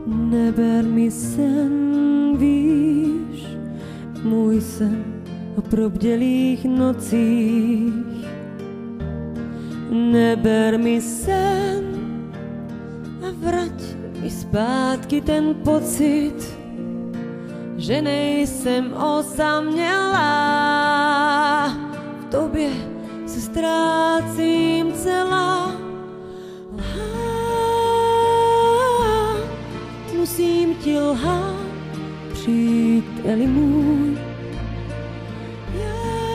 Neber mi sen, víš, můj sen o probdělých nocích. Neber mi sen a vrať mi zpátky ten pocit, že nejsem osamělá. V tobě se ztrácím celá. Musím ti lhát, příteli můj. Já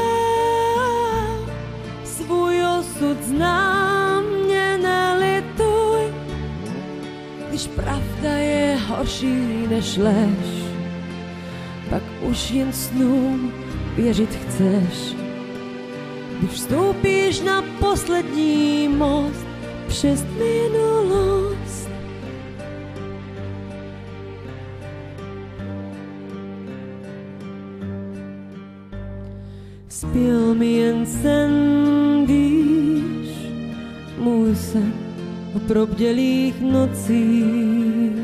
svůj osud znám, mě nelituj, když pravda je horší než lež, pak už jen snům věřit chceš. Když vstoupíš na poslední most přes minulost, zbyl mi jen sen, víš, můj sen o probdělých nocích.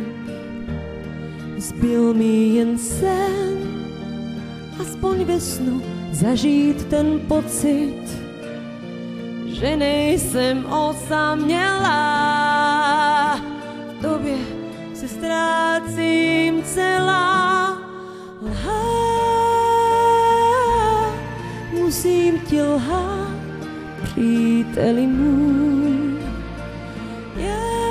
Zbyl mi jen sen, aspoň ve snu zažít ten pocit, že nejsem osamělá. V tobě se ztrácím celá. Musím ti lhát, příteli můj. Já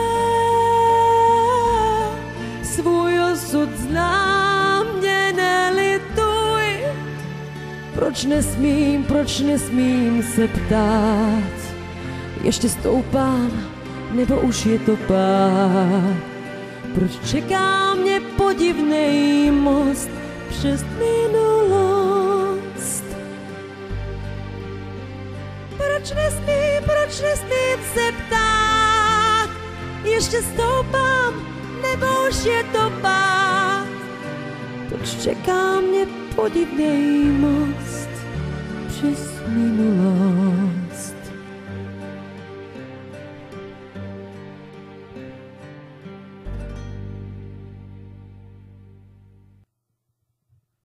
svůj osud znám, mě nelituj. Proč nesmím se ptát, ještě stoupám, nebo už je to pád? Proč čeká mě podivnej most přes minulost? Proč nesmím se ptát, ještě stoupám, nebo už je to pád? Proč čeká mě podivnej most přes minulost?